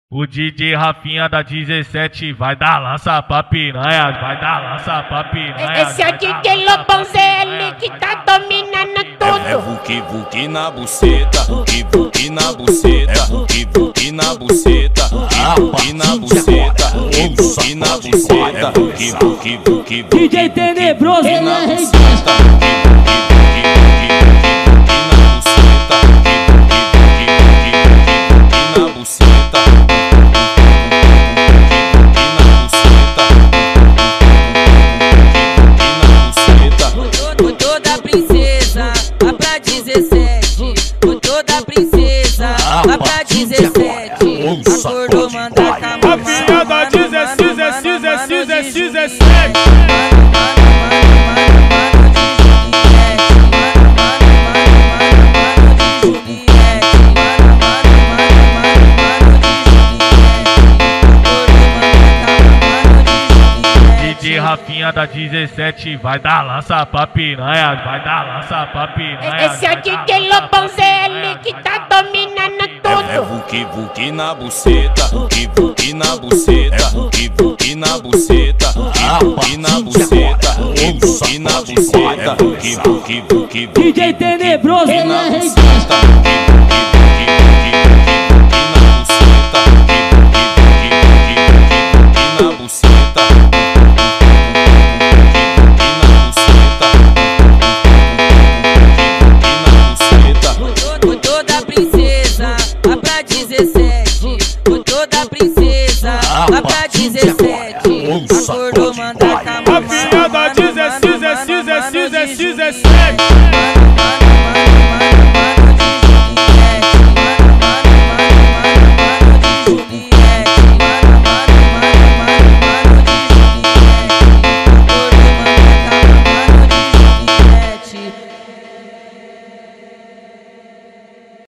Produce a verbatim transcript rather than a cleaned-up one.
O D J Rafinha da dezessete vai dar lança pra piranha, vai dar lança pra piranha. Esse é o D J Lobão Z L que tá dominando tudo. É vuki vuki na buceta, vuki vuki na buceta, vuki vuki na buceta, vuki na buceta, vuki na buceta, vuki vuki vuki D J Tenebroso na buceta. Lá pra dezessete, acordou, manda a Rafinha da dezesseis, dezesseis, dezesseis, dezessete. D J Rafinha da dezessete vai dar lança pra piranha, vai dar lança pra piranha. Esse é o D J Lobão Z L que tá dominando É tudo. vuki vuki na buceta, vuki vuki na buceta, vuki vuki na buceta, vuki vuki na buceta, vuki vuki na buceta, vuki vuki vuki D J Tenebroso na buceta, vuki vuki vuki vuki na buceta, vuki vuki vuki na buceta, com toda princesa, lá pra dezessete, com toda princesa, lá pra dezessete, acordou.